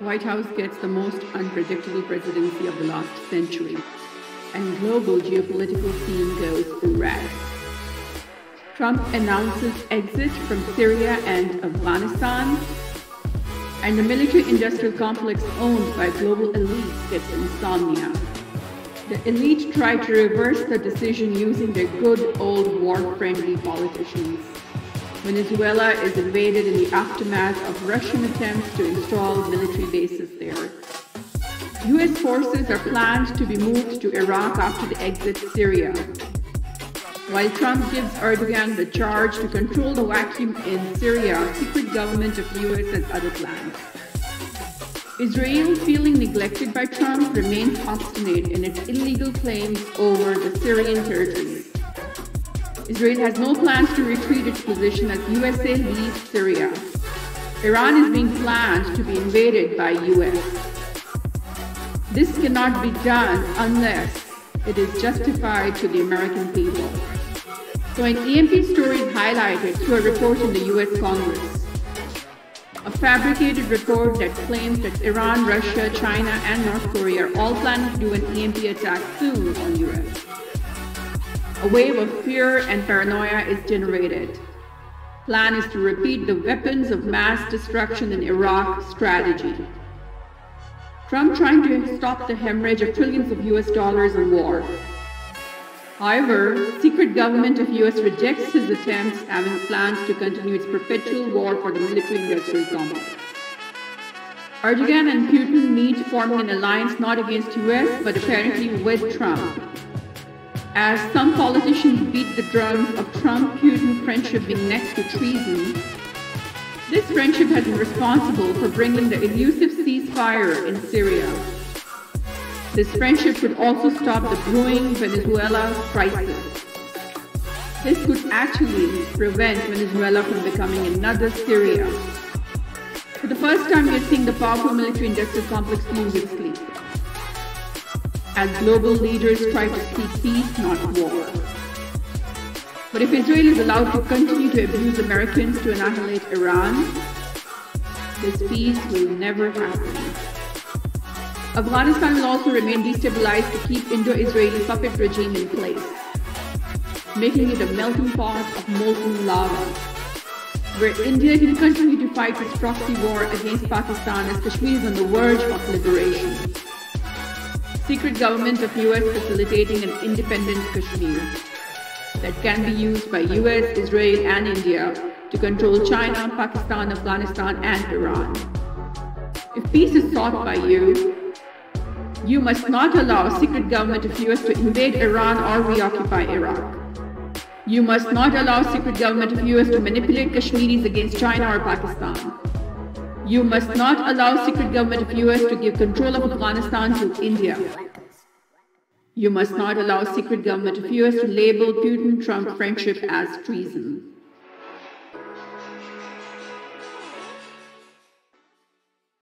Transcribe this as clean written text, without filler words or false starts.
White House gets the most unpredictable presidency of the last century, and global geopolitical scene goes red. Trump announces exit from Syria and Afghanistan, and the military-industrial complex owned by global elites gets insomnia. The elite try to reverse the decision using their good old war-friendly politicians. Venezuela is invaded in the aftermath of Russian attempts to install military bases there. U.S. forces are planned to be moved to Iraq after they exit Syria, while Trump gives Erdogan the charge to control the vacuum in Syria. Secret government of U.S. has other plans. Israel, feeling neglected by Trump, remains obstinate in its illegal claims over the Syrian territories. Israel has no plans to retreat its position as USA leaves Syria. Iran is being planned to be invaded by US. This cannot be done unless it is justified to the American people. So an EMP story is highlighted through a report in the US Congress. A fabricated report that claims that Iran, Russia, China, and North Korea are all planning to do an EMP attack soon on US. A wave of fear and paranoia is generated. Plan is to repeat the weapons of mass destruction in Iraq strategy. Trump trying to stop the hemorrhage of trillions of US dollars in war. However, secret government of US rejects his attempts, having plans to continue its perpetual war for the military-industrial complex. Erdogan and Putin meet, forming an alliance not against US, but apparently with Trump. As some politicians beat the drums of Trump-Putin friendship being next to treason, this friendship has been responsible for bringing the elusive ceasefire in Syria. This friendship could also stop the brewing Venezuela crisis. This could actually prevent Venezuela from becoming another Syria. For the first time, we are seeing the powerful military-industrial complex lose its sleep, as global leaders try to seek peace, not war. But if Israel is allowed to continue to abuse Americans to annihilate Iran, this peace will never happen. Afghanistan will also remain destabilized to keep Indo-Israeli puppet regime in place, making it a melting pot of molten lava, where India can continue to fight its proxy war against Pakistan as Kashmir is on the verge of liberation. Secret government of US facilitating an independent Kashmir that can be used by US, Israel, and India to control China, Pakistan, Afghanistan, and Iran. If peace is sought by you, you must not allow secret government of US to invade Iran or reoccupy Iraq. You must not allow secret government of US to manipulate Kashmiris against China or Pakistan. You must not allow secret government of US to give control of Afghanistan to India. You must not allow secret government of US to label Putin-Trump friendship as treason.